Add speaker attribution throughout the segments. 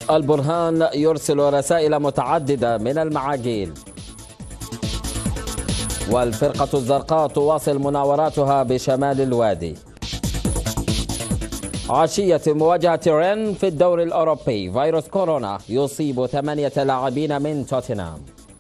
Speaker 1: البرهان يرسل رسائل متعددة من المعاقيل. والفرقة الزرقاء تواصل مناوراتها بشمال الوادي. عشية مواجهة رين في الدوري الأوروبي، فيروس كورونا يصيب 8 لاعبين من توتنهام.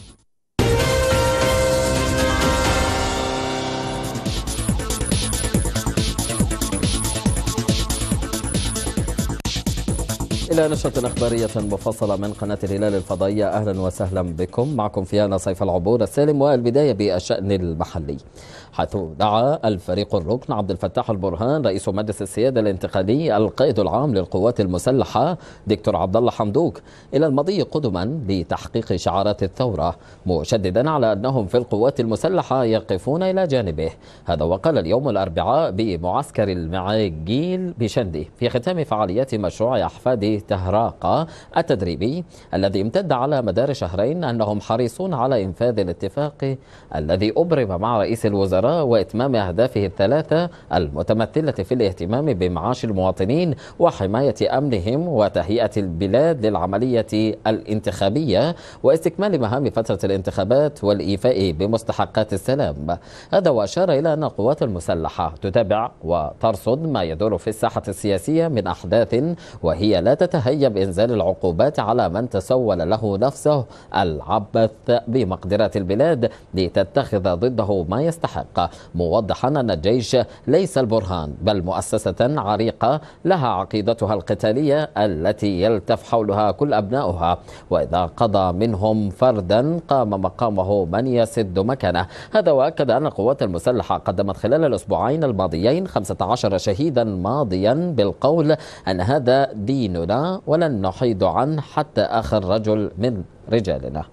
Speaker 1: إلى نشرة إخبارية مفصلة من قناة الهلال الفضائية. أهلا وسهلا بكم. معكم في أنا سيف العبور السالم، والبداية بالشأن المحلي، حيث دعا الفريق الركن عبد الفتاح البرهان رئيس مجلس السيادة الانتقالي القائد العام للقوات المسلحة دكتور عبد الله حمدوك إلى المضي قدما لتحقيق شعارات الثورة، مشددا على أنهم في القوات المسلحة يقفون إلى جانبه. هذا وقال اليوم الأربعاء بمعسكر المعاقيل بشندي في ختام فعاليات مشروع أحفاد تهراقة التدريبي الذي امتد على مدار شهرين أنهم حريصون على إنفاذ الاتفاق الذي أبرم مع رئيس الوزراء وإتمام أهدافه الثلاثة المتمثلة في الاهتمام بمعاش المواطنين وحماية أمنهم وتهيئة البلاد للعملية الانتخابية واستكمال مهام فترة الانتخابات والإيفاء بمستحقات السلام. هذا وأشار إلى أن القوات المسلحة تتابع وترصد ما يدور في الساحة السياسية من أحداث، وهي لا تتهيأ بإنزال العقوبات على من تسول له نفسه العبث بمقدرات البلاد لتتخذ ضده ما يستحق، موضحا أن الجيش ليس البرهان بل مؤسسة عريقة لها عقيدتها القتالية التي يلتف حولها كل أبنائها، وإذا قضى منهم فردا قام مقامه من يسد مكانه. هذا وأكد أن القوات المسلحة قدمت خلال الأسبوعين الماضيين 15 شهيدا ماضيا بالقول أن هذا ديننا ولن نحيد عنه حتى آخر رجل من رجالنا.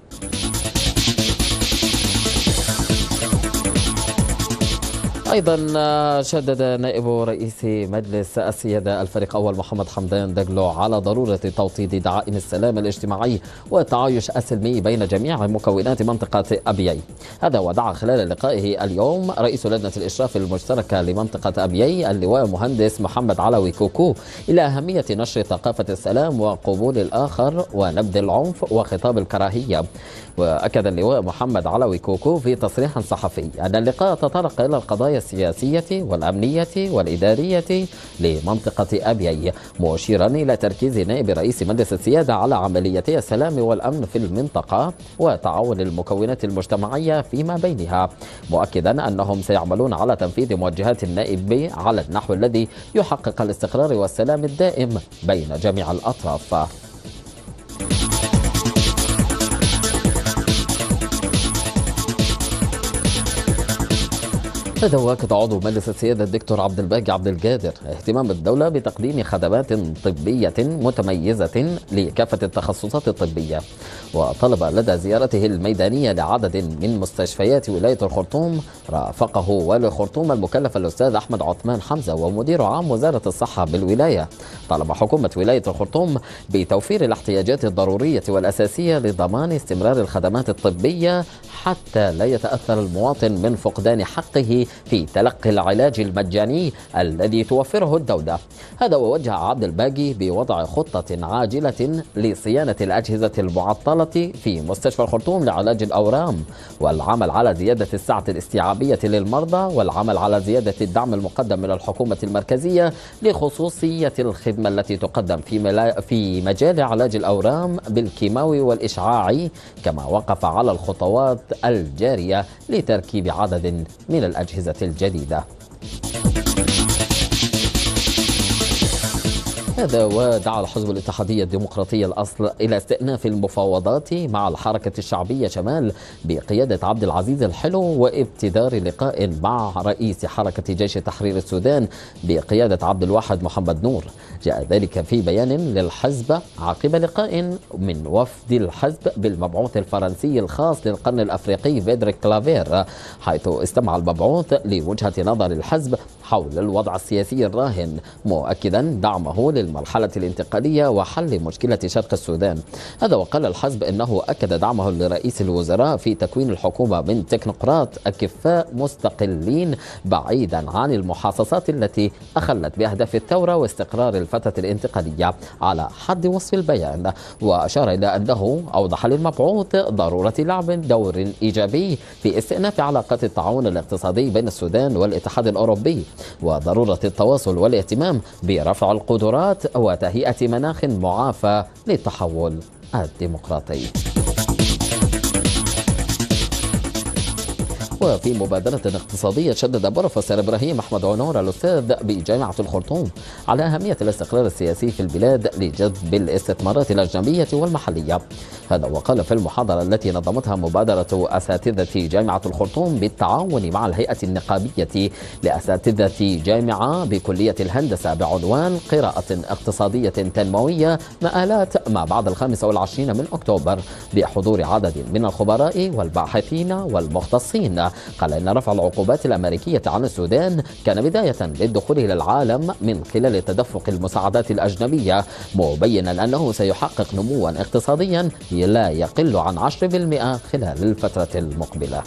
Speaker 1: أيضا شدد نائب رئيس مجلس السيادة الفريق أول محمد حمدان دجلو على ضرورة توطيد دعائم السلام الاجتماعي والتعايش السلمي بين جميع مكونات منطقة أبيي. هذا ودعا خلال لقائه اليوم رئيس لجنة الإشراف المشتركة لمنطقة أبيي اللواء مهندس محمد علوي كوكو إلى أهمية نشر ثقافة السلام وقبول الآخر ونبذ العنف وخطاب الكراهية. وأكد اللواء محمد علوي كوكو في تصريح صحفي أن اللقاء تطرق إلى القضايا السياسية والأمنية والإدارية لمنطقة أبيي، مشيرا إلى تركيز نائب رئيس مجلس السيادة على عمليتي السلام والأمن في المنطقة وتعاون المكونات المجتمعية فيما بينها، مؤكدا أنهم سيعملون على تنفيذ موجهات النائب على النحو الذي يحقق الاستقرار والسلام الدائم بين جميع الأطراف. هذا واكد عضو مجلس السيادة الدكتور عبد الباقي عبد القادر اهتمام الدولة بتقديم خدمات طبية متميزة لكافة التخصصات الطبية، وطلب لدى زيارته الميدانية لعدد من مستشفيات ولاية الخرطوم رافقه والي الخرطوم المكلف الأستاذ أحمد عثمان حمزة ومدير عام وزارة الصحة بالولاية. طالب حكومة ولاية الخرطوم بتوفير الاحتياجات الضرورية والأساسية لضمان استمرار الخدمات الطبية حتى لا يتأثر المواطن من فقدان حقه في تلقي العلاج المجاني الذي توفره الدولة. هذا ووجه عبد الباقي بوضع خطة عاجلة لصيانة الأجهزة المعطلة في مستشفى الخرطوم لعلاج الأورام، والعمل على زيادة السعة الاستيعابية للمرضى، والعمل على زيادة الدعم المقدم من الحكومة المركزية لخصوصية الخدمة التي تقدم في مجال علاج الأورام بالكيماوي والإشعاعي، كما وقف على الخطوات الجارية لتركيب عدد من الأجهزة الجديدة. هذا ودعا الحزب الاتحادية الديمقراطية الأصل إلى استئناف المفاوضات مع الحركة الشعبية شمال بقيادة عبد العزيز الحلو وابتدار لقاء مع رئيس حركة جيش تحرير السودان بقيادة عبد الواحد محمد نور. جاء ذلك في بيان للحزب عقب لقاء من وفد الحزب بالمبعوث الفرنسي الخاص للقرن الأفريقي فيدريك كلافير، حيث استمع المبعوث لوجهة نظر الحزب حول الوضع السياسي الراهن، مؤكدا دعمه المرحلة الانتقالية وحل مشكلة شرق السودان. هذا وقال الحزب إنه أكد دعمه لرئيس الوزراء في تكوين الحكومة من تكنوقراط أكفاء مستقلين بعيدا عن المحاصصات التي أخلت بأهداف الثورة واستقرار الفترة الانتقالية على حد وصف البيان. وأشار إلى أنه أوضح للمبعوث ضرورة لعب دور إيجابي في استئناف علاقات التعاون الاقتصادي بين السودان والاتحاد الأوروبي، وضرورة التواصل والاهتمام برفع القدرات وتهيئة مناخ معافى للتحول الديمقراطي. وفي مبادرة اقتصادية شدد بروفيسور إبراهيم أحمد عنور الأستاذ بجامعة الخرطوم على أهمية الاستقرار السياسي في البلاد لجذب الاستثمارات الأجنبية والمحلية. هذا وقال في المحاضرة التي نظمتها مبادرة أساتذة جامعة الخرطوم بالتعاون مع الهيئة النقابية لأساتذة جامعة بكلية الهندسة بعنوان قراءة اقتصادية تنموية مآلات ما بعد 25 من أكتوبر، بحضور عدد من الخبراء والباحثين والمختصين. قال إن رفع العقوبات الأمريكية عن السودان كان بداية للدخول إلى العالم من خلال تدفق المساعدات الأجنبية، مبينا أنه سيحقق نموا اقتصاديا لا يقل عن 10% خلال الفترة المقبلة.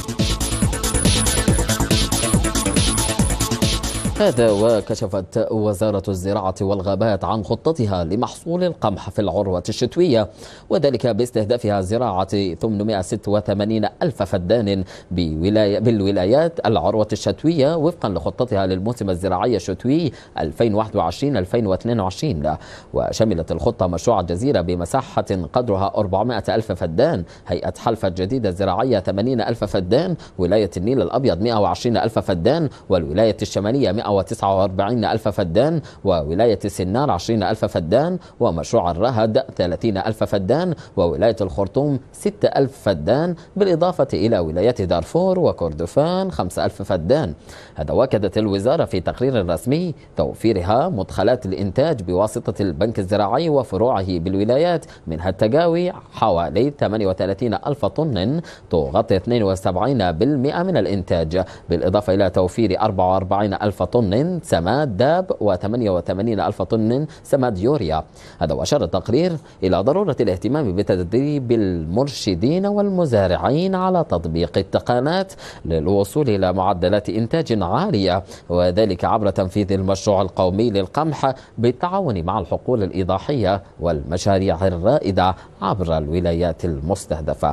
Speaker 1: هذا وكشفت وزارة الزراعة والغابات عن خطتها لمحصول القمح في العروة الشتوية، وذلك باستهدافها زراعة 886 ألف فدان بالولايات العروة الشتوية وفقا لخطتها للموسم الزراعي الشتوي 2021-2022. وشملت الخطة مشروع الجزيرة بمساحة قدرها 400 ألف فدان، هيئة حلفة الجديدة الزراعية 80 ألف فدان، ولاية النيل الأبيض 120 ألف فدان، والولاية الشمالية 149 ألف فدان، وولاية السنار 20 ألف فدان، ومشروع الرهد 30 ألف فدان، وولاية الخرطوم 6 ألف فدان، بالإضافة إلى ولايات دارفور وكردفان 5 ألف فدان. هذا وأكدت الوزارة في تقرير رسمي توفيرها مدخلات الإنتاج بواسطة البنك الزراعي وفروعه بالولايات، منها التقاوي حوالي 38 ألف طن تغطي 72% من الإنتاج، بالإضافة إلى توفير 44 ألف طن سماد داب و88 ألف طن سماد يوريا. هذا وأشار التقرير إلى ضرورة الاهتمام بتدريب المرشدين والمزارعين على تطبيق التقنيات للوصول إلى معدلات إنتاج عالية، وذلك عبر تنفيذ المشروع القومي للقمح بالتعاون مع الحقول الإيضاحية والمشاريع الرائدة عبر الولايات المستهدفة.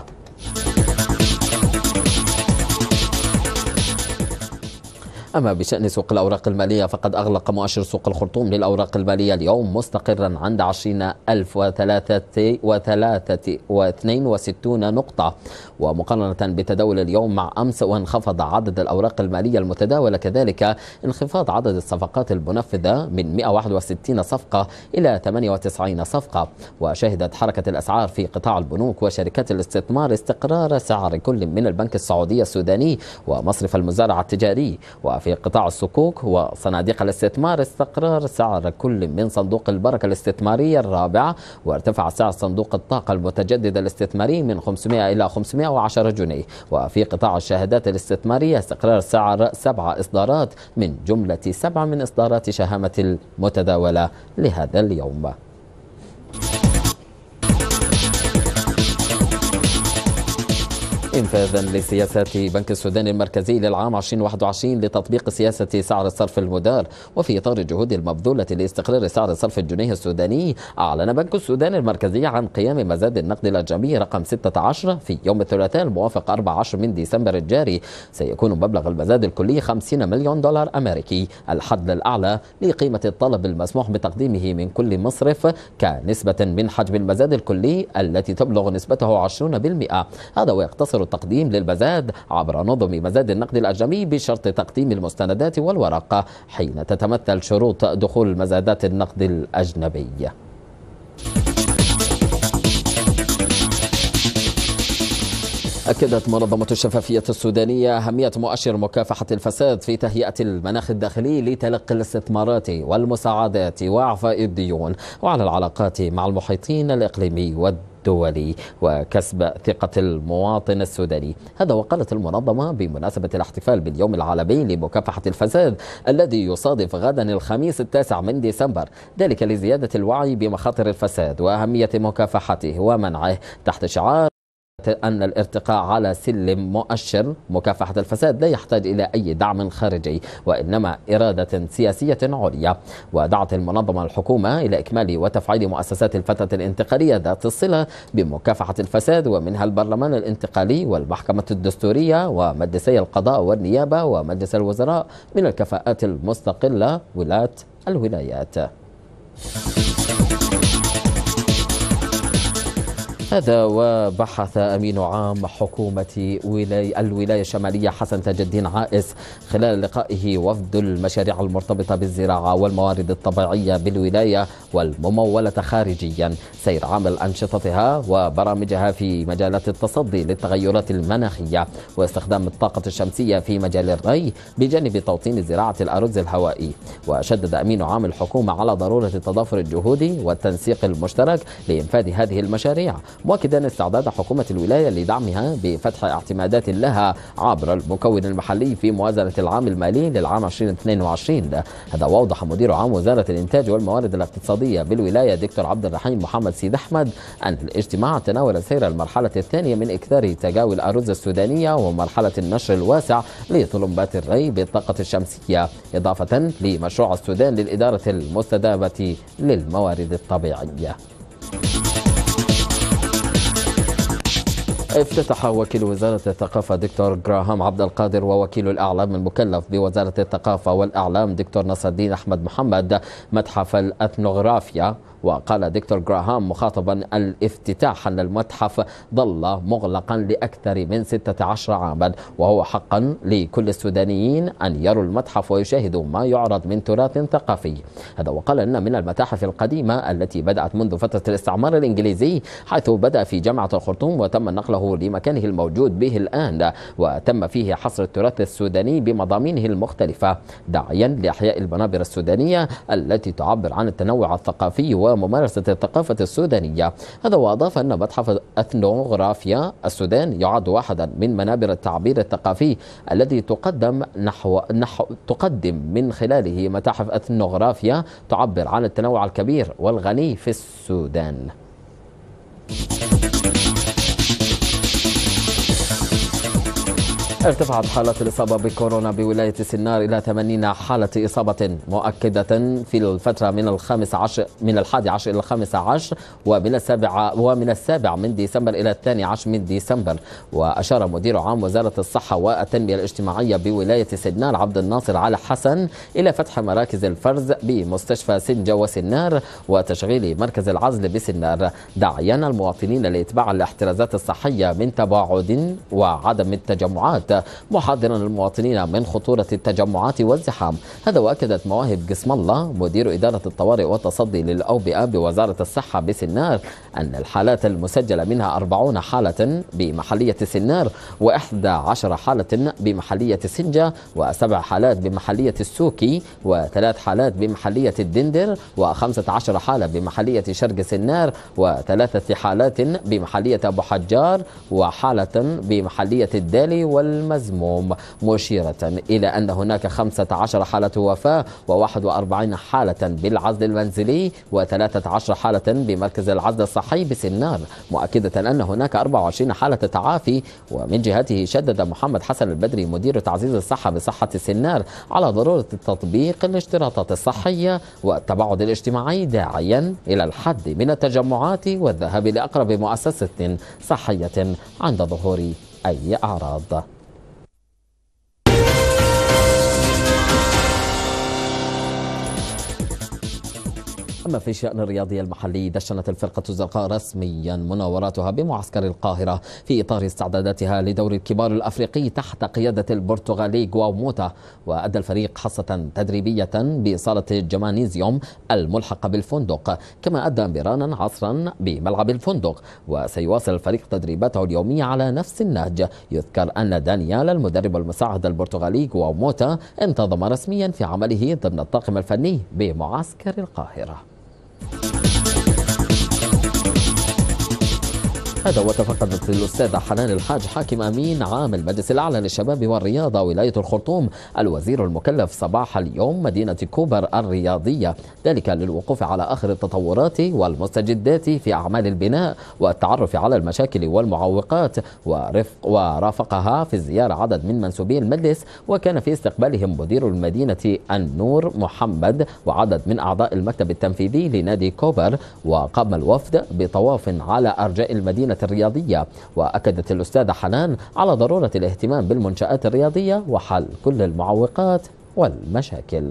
Speaker 1: أما بشأن سوق الأوراق المالية فقد أغلق مؤشر سوق الخرطوم للأوراق المالية اليوم مستقرا عند 20,063 نقطة، ومقارنة بتداول اليوم مع أمس وانخفض عدد الأوراق المالية المتداولة، كذلك انخفاض عدد الصفقات المنفذة من 161 صفقة إلى 98 صفقة. وشهدت حركة الأسعار في قطاع البنوك وشركات الاستثمار استقرار سعر كل من البنك السعودي السوداني ومصرف المزارع التجاري، وفي قطاع الصكوك وصناديق الاستثمار استقرار سعر كل من صندوق البركة الاستثمارية الرابع، وارتفع سعر صندوق الطاقة المتجددة الاستثماري من 500 إلى 510 جنيه. وفي قطاع الشهادات الاستثمارية استقرار سعر 7 إصدارات من جملة 7 من إصدارات شهامة المتداولة لهذا اليوم. انفاذا لسياسات بنك السودان المركزي للعام 2021 لتطبيق سياسة سعر الصرف المدار، وفي إطار الجهود المبذولة لاستقرار سعر صرف الجنيه السوداني، أعلن بنك السودان المركزي عن قيام مزاد النقد الأجنبي رقم 16 في يوم الثلاثاء الموافق 14 من ديسمبر الجاري. سيكون مبلغ المزاد الكلي 50 مليون دولار أمريكي، الحد الأعلى لقيمة الطلب المسموح بتقديمه من كل مصرف كنسبة من حجم المزاد الكلي التي تبلغ نسبته 20%. هذا ويقتصر التقديم للمزاد عبر نظم مزاد النقد الأجنبي بشرط تقديم المستندات والورقة حين تتمثل شروط دخول المزادات النقد الأجنبية. أكدت منظمة الشفافية السودانية أهمية مؤشر مكافحة الفساد في تهيئة المناخ الداخلي لتلقي الاستثمارات والمساعدات وإعفاء الديون وعلى العلاقات مع المحيطين الإقليمي والدولي. الدولي وكسب ثقة المواطن السوداني. هذا وقالت المنظمة بمناسبة الاحتفال باليوم العالمي لمكافحة الفساد الذي يصادف غدا الخميس 9 من ديسمبر، ذلك لزيادة الوعي بمخاطر الفساد وأهمية مكافحته ومنعه، تحت شعار أن الارتقاء على سلم مؤشر مكافحة الفساد لا يحتاج إلى أي دعم خارجي وإنما إرادة سياسية عليا. ودعت المنظمة الحكومة إلى إكمال وتفعيل مؤسسات الفترة الانتقالية ذات الصلة بمكافحة الفساد، ومنها البرلمان الانتقالي والمحكمة الدستورية ومجلسي القضاء والنيابة ومجلس الوزراء من الكفاءات المستقلة ولاة الولايات. هذا وبحث أمين عام حكومة الولاية الشمالية حسن تاج الدين عائس خلال لقائه وفد المشاريع المرتبطة بالزراعة والموارد الطبيعية بالولاية والممولة خارجيا سير عمل أنشطتها وبرامجها في مجالات التصدي للتغيرات المناخية واستخدام الطاقة الشمسية في مجال الري بجانب توطين زراعة الأرز الهوائي. وشدد أمين عام الحكومة على ضرورة تضافر الجهود والتنسيق المشترك لإنفاذ هذه المشاريع، مؤكدا استعداد حكومة الولاية لدعمها بفتح اعتمادات لها عبر المكون المحلي في موازنة العام المالي للعام 2022. هذا وأوضح مدير عام وزارة الإنتاج والموارد الاقتصادية بالولاية دكتور عبد الرحيم محمد سيد أحمد أن الاجتماع تناول سير المرحلة الثانية من إكثار تجاوي الأرز السودانية ومرحلة النشر الواسع لطلمبات الري بالطاقة الشمسية، إضافة لمشروع السودان للإدارة المستدامة للموارد الطبيعية. افتتح وكيل وزارة الثقافة دكتور جراهام عبد القادر ووكيل الإعلام المكلف بوزارة الثقافة والإعلام دكتور نصر الدين أحمد محمد متحف الأثنوغرافيا. وقال دكتور جراهام مخاطبا الافتتاح أن المتحف ظل مغلقا لأكثر من 16 عاما وهو حقا لكل السودانيين أن يروا المتحف ويشاهدوا ما يعرض من تراث ثقافي. هذا وقال أن من المتاحف القديمة التي بدأت منذ فترة الاستعمار الإنجليزي حيث بدأ في جامعة الخرطوم وتم نقله لمكانه الموجود به الآن وتم فيه حصر التراث السوداني بمضامينه المختلفة، داعيا لإحياء المنابر السودانية التي تعبر عن التنوع الثقافي وممارسة الثقافة السودانية. هذا وأضاف أن متحف أثنوغرافيا السودان يعد واحدا من منابر التعبير الثقافي الذي تقدم من خلاله متاحف أثنوغرافيا تعبر عن التنوع الكبير والغني في السودان. ارتفعت حالات الإصابة بكورونا بولاية سنار إلى 80 حالة إصابة مؤكدة في الفترة من 11 إلى 15 ومن السابع من ديسمبر إلى 12 من ديسمبر. وأشار مدير عام وزارة الصحة والتنمية الاجتماعية بولاية سنار عبد الناصر على حسن إلى فتح مراكز الفرز بمستشفى سنجة وسنار وتشغيل مركز العزل بسنار، داعيا المواطنين لإتباع الاحترازات الصحية من تباعد وعدم التجمعات، محذرا المواطنين من خطورة التجمعات والزحام. هذا وأكدت مواهب قسم الله مدير إدارة الطوارئ والتصدي للأوبئة بوزارة الصحة بسنار أن الحالات المسجلة منها 40 حالة بمحلية سنار و11 حالة بمحلية سنجة و7 حالات بمحلية السوكي و3 حالات بمحلية الدندر و15 حالة بمحلية شرق سنار و3 حالات بمحلية أبو حجار وحالة بمحلية الدالي والمزموم، مشيرة إلى أن هناك 15 حالة وفاة و41 حالة بالعزل المنزلي و13 حالة بمركز العزل الصحي بسنار، مؤكدة أن هناك 24 حالة تعافي. ومن جهته شدد محمد حسن البدري مدير تعزيز الصحة بصحة سنار على ضرورة تطبيق الاشتراطات الصحية والتباعد الاجتماعي، داعيا إلى الحد من التجمعات والذهاب لأقرب مؤسسة صحية عند ظهور أي أعراض. أما في الشأن الرياضي المحلي، دشنت الفرقة الزرقاء رسميا مناوراتها بمعسكر القاهرة في إطار استعداداتها لدور الكبار الأفريقي تحت قيادة البرتغالي غواوموتا. وأدى الفريق حصة تدريبية بصالة الجمانيزيوم الملحقة بالفندق، كما أدى مرانا عصرا بملعب الفندق. وسيواصل الفريق تدريباته اليومية على نفس النهج. يذكر أن دانيال المدرب المساعد البرتغالي غواوموتا انتظم رسميا في عمله ضمن الطاقم الفني بمعسكر القاهرة. هذا وتفقدت الأستاذة حنان الحاج حاكم أمين عام المجلس الأعلى للشباب والرياضة ولاية الخرطوم الوزير المكلف صباح اليوم مدينة كوبر الرياضية، ذلك للوقوف على آخر التطورات والمستجدات في أعمال البناء والتعرف على المشاكل والمعوقات. ورافقها في الزيارة عدد من منسوبي المجلس، وكان في استقبالهم مدير المدينة النور محمد وعدد من أعضاء المكتب التنفيذي لنادي كوبر. وقام الوفد بطواف على أرجاء المدينة الرياضية، وأكدت الأستاذة حنان على ضرورة الاهتمام بالمنشآت الرياضية وحل كل المعوقات والمشاكل.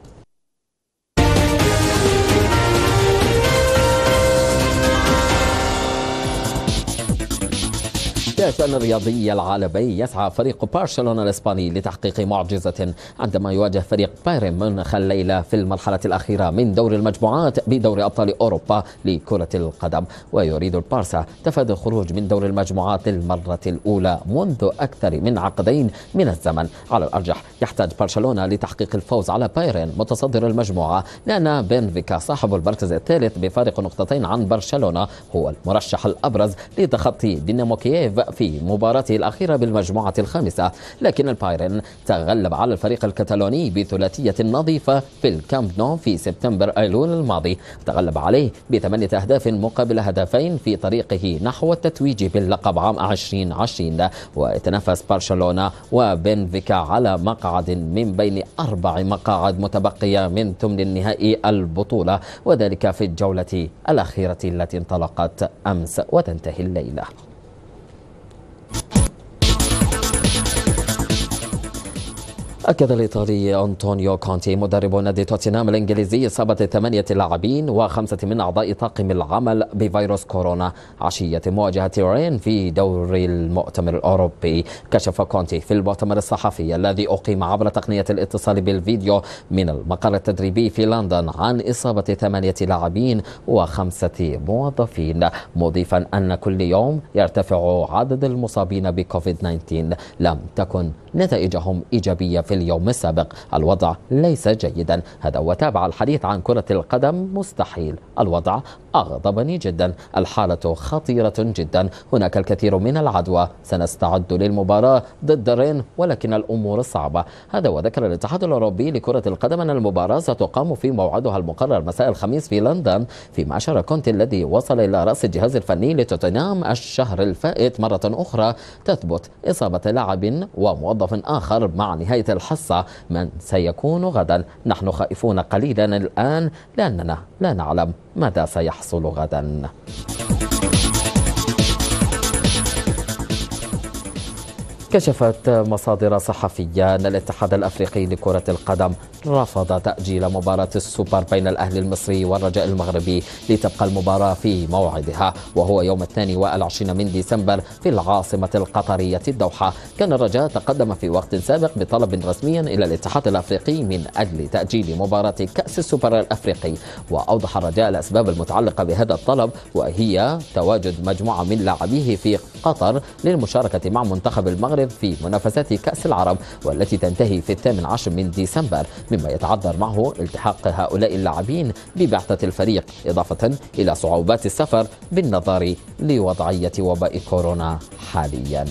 Speaker 1: في الشأن الرياضي العالمي يسعى فريق برشلونة الإسباني لتحقيق معجزة عندما يواجه فريق بايرن ميونخ الليلة في المرحلة الأخيرة من دور المجموعات بدوري أبطال أوروبا لكرة القدم. ويريد البارسا تفادي الخروج من دور المجموعات للمرة الأولى منذ أكثر من عقدين من الزمن. على الأرجح يحتاج برشلونة لتحقيق الفوز على بايرن متصدر المجموعة، لأن بنفيكا صاحب المركز الثالث بفارق نقطتين عن برشلونة هو المرشح الأبرز لتخطي دينامو كييف في مباراته الأخيرة بالمجموعة الخامسة. لكن البايرن تغلب على الفريق الكتالوني بثلاثية نظيفة في الكامب نو في سبتمبر أيلول الماضي، تغلب عليه ب8 أهداف مقابل هدفين في طريقه نحو التتويج باللقب عام 2020. ويتنافس برشلونة وبنفيكا على مقعد من بين 4 مقاعد متبقية من ثمن النهائي البطولة، وذلك في الجولة الأخيرة التي انطلقت أمس وتنتهي الليلة. أكد الإيطالي أنطونيو كونتي مدرب نادي توتنهام الإنجليزي إصابة 8 لاعبين و5 من أعضاء طاقم العمل بفيروس كورونا عشية مواجهة رين في دور المؤتمر الأوروبي. كشف كونتي في المؤتمر الصحفي الذي أقيم عبر تقنية الاتصال بالفيديو من المقر التدريبي في لندن عن إصابة 8 لاعبين و5 موظفين، مضيفا أن كل يوم يرتفع عدد المصابين بكوفيد 19. لم تكن نتائجهم إيجابية في اليوم السابق، الوضع ليس جيدا. هذا وتابع الحديث عن كرة القدم مستحيل، الوضع أغضبني جدا، الحالة خطيرة جدا، هناك الكثير من العدوى، سنستعد للمباراة ضد رين ولكن الأمور صعبة. هذا وذكر الاتحاد الأوروبي لكرة القدم أن المباراة ستقام في موعدها المقرر مساء الخميس في لندن، فيما أشار كونتي الذي وصل إلى رأس الجهاز الفني لتوتنهام الشهر الفائت مرة أخرى تثبت إصابة لاعب وموظف آخر مع نهاية الحصة من سيكون غدا. نحن خائفون قليلا الآن لأننا لا نعلم ماذا سيحصل غدا. كشفت مصادر صحفية أن الاتحاد الأفريقي لكرة القدم رفض تأجيل مباراة السوبر بين الأهلي المصري والرجاء المغربي لتبقى المباراة في موعدها، وهو يوم 22 من ديسمبر في العاصمة القطرية الدوحة. كان الرجاء تقدم في وقت سابق بطلب رسمي إلى الاتحاد الأفريقي من أجل تأجيل مباراة كأس السوبر الأفريقي، وأوضح الرجاء الأسباب المتعلقة بهذا الطلب، وهي تواجد مجموعة من لاعبيه في قطر للمشاركة مع منتخب المغرب في منافسات كأس العرب والتي تنتهي في 18 من ديسمبر، مما يتعذر معه التحاق هؤلاء اللاعبين ببعثة الفريق، إضافة إلى صعوبات السفر بالنظر لوضعية وباء كورونا حاليا.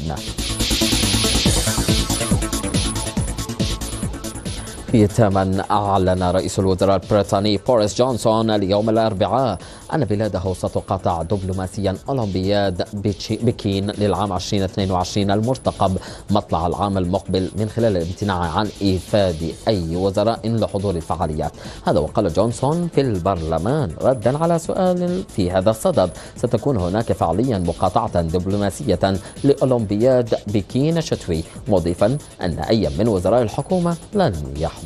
Speaker 1: ختاما، أعلن رئيس الوزراء البريطاني بوريس جونسون اليوم الأربعاء أن بلاده ستقاطع دبلوماسيا أولمبياد بكين للعام 2022 المرتقب مطلع العام المقبل من خلال الامتناع عن إيفاد أي وزراء لحضور الفعاليات. هذا وقال جونسون في البرلمان ردا على سؤال في هذا الصدد: ستكون هناك فعليا مقاطعة دبلوماسية لأولمبياد بكين الشتوي، مضيفا أن أي من وزراء الحكومة لن يحضر.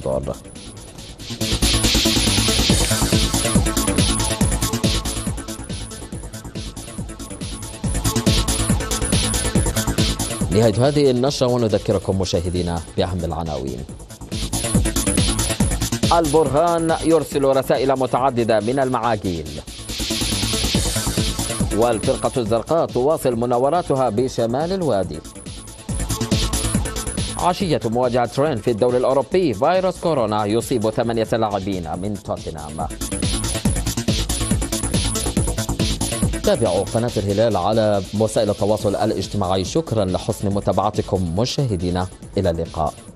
Speaker 1: نهاية هذه النشرة ونذكركم مشاهدينا بأهم العناوين. البرهان يرسل رسائل متعددة من المعاقيل. والفرقة الزرقاء تواصل مناوراتها بشمال الوادي. عشية مواجهة رين في الدوري الأوروبي، فيروس كورونا يصيب 8 لاعبين من توتنهام. تابعوا قناة الهلال على وسائل التواصل الاجتماعي. شكرا لحسن متابعتكم مشاهدينا، إلى اللقاء.